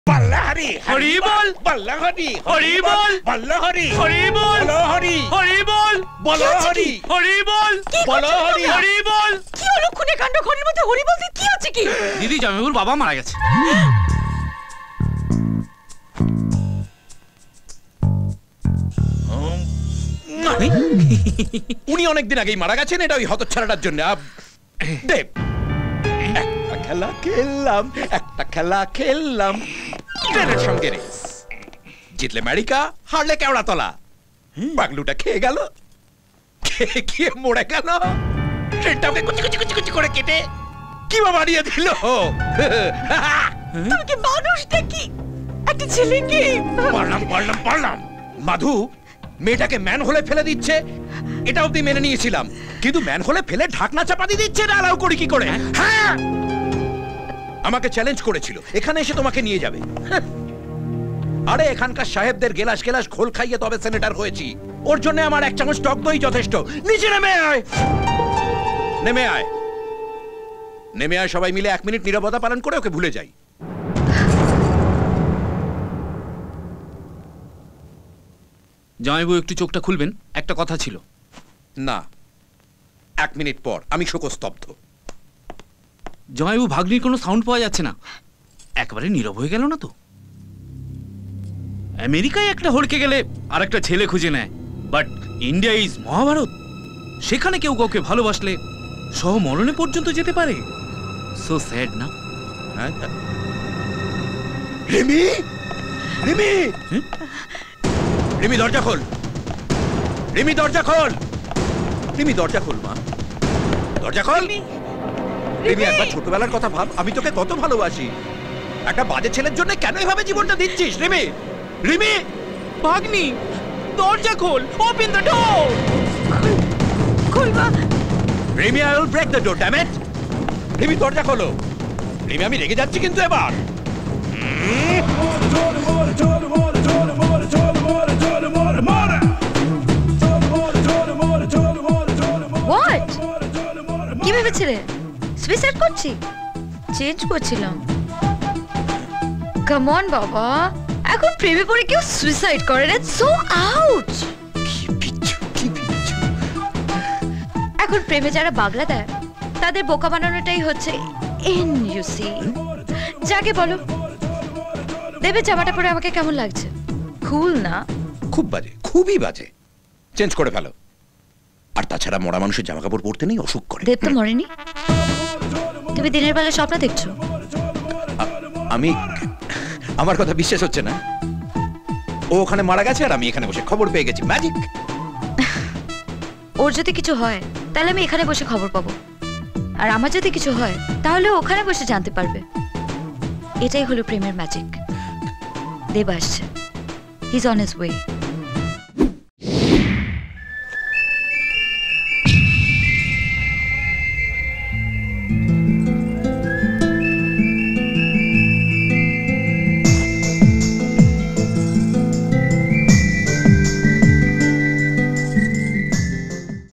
হরি হরি বল, বল্লা হরি হরি বল, বল্লা হরি হরি বল, বলো হরি হরি বল, বলো হরি হরি বল, বলো হরি হরি বল। কি হলো? খুনে কাণ্ড ঘরের মধ্যে হরি বলতে কি আছে কি? দিদি, জামাইবাবুর বাবা মারা গেছে। উনি অনেকদিন আগেই মারা গেছেন, এটা ওই হতচ্ছাড়াটার জন্য। দেব, একটা খেলা খেললাম, একটা খেলা খেললাম, ট্রেনের সঙ্গে রেস, জিতলে আমেরিকা, হারলে কেওড়াতলা। বাগলুটা খেয়ে গেল, খেয়ে মরে গেল, ট্রেনটাকে কুচি কুচি কুচি কুচি করে কেটে কি বাড়িয়ে দিল। তুমি কি মানুষ নাকি? একটা ছেলেকে পারলাম। মাধু মেয়েটাকে ম্যান হলে ফেলে দিচ্ছে, এটা অব্দি মেনে নিয়েছিলাম, কিন্তু ম্যান হলে ফেলে ঢাকনা চাপা দিয়ে দিচ্ছে, এটা অ্যালাউ করি কি করে? হ্যাঁ, আমাকে চ্যালেঞ্জ করেছিল এখানে এসে তোমাকে নিয়ে যাবে। আরে এখানকার সাহেবদের গেলাস গেলাস খোল খাইয়ে তবে সেনেটার হয়েছি, ওর জন্য আমার এক চামচ টক দই যথেষ্ট। নিচে নেমে আয়, নেমে আয়, নেমে আয়। সবাই মিলে 1 মিনিট নীরবতা পালন করে ওকে ভুলে যাই। জামাইবাবু একটু চোখটা খুলবেন, একটা কথা ছিল। না, 1 মিনিট পর আমি শোকস্তব্ধ। জামাইবাবু, ভাগ্নির কোনো সাউন্ড পাওয়া যাচ্ছে না, একবারে নীরব হয়ে গেল না তো? আমেরিকায় একটা হড়কে গেলে আর একটা ছেলে খুঁজে নেয়, বাট ইন্ডিয়া ইজ মহাভারত। সেখানে কেউ কাউকে ভালোবাসলে সহ মরণে পর্যন্ত যেতে পারে। সো স্যাড না? রিমি, রিমি, রিমি দরজা খোল, রিমি দরজা খোল, রিমি দরজা খোল, মা দরজা খোল। রিমি, একবার ছোটবেলার কথা ভাব, আমি তোকে কত ভালোবাসি। একটা বাজে ছেলের জন্য কেন এভাবে জীবনটা দিচ্ছিস? রিমি, রিমি, ভাগ্নি দরজা খোল, ওপেন দ্য ডোর। খুলবা। Rimi, I will break the door, damn it. Rimi দরজা খোলো। রিমি, আমি রেগে যাচ্ছি কিন্তু এবার। হোয়াট? কি ভেবেছিলে? সুইসাইড করছি? চেঞ্জ করছিলাম। কাম অন বাবা, এখন প্রেমে পড়ে কেউ সুইসাইড করে না, সো আউট। কি পিচ্ছু, কি পিচ্ছু। এখন প্রেমে যারা বাগলা দেয় তাদের বোকা বানানোটাই হচ্ছে এনইউসি। যাকে বলো, দেবে জামাটা পরে আমাকে কেমন লাগছে? কুল না? খুব বাজে, খুবই বাজে। চেঞ্জ করে ফেলো। আর তাছাড়া মরা মানুষের জামা কাপড় পরতে নেই, অসুখ করে। দেব তো মরেনি। তুমি দিনের বেলা স্বপ্ন দেখছো? আমি, আমার কথা বিশ্বাস হচ্ছে না? ও ওখানে মারা গেছে আর আমি এখানে বসে খবর পেয়ে গেছি। ম্যাজিক। ওর যদি কিছু হয় তাহলে আমি এখানে বসে খবর পাবো, আর আমার যদি কিছু হয় তাহলে ওখানে বসে জানতে পারবে। এটাই হলো প্রেমের ম্যাজিক। দেব আসছে, he is on his way.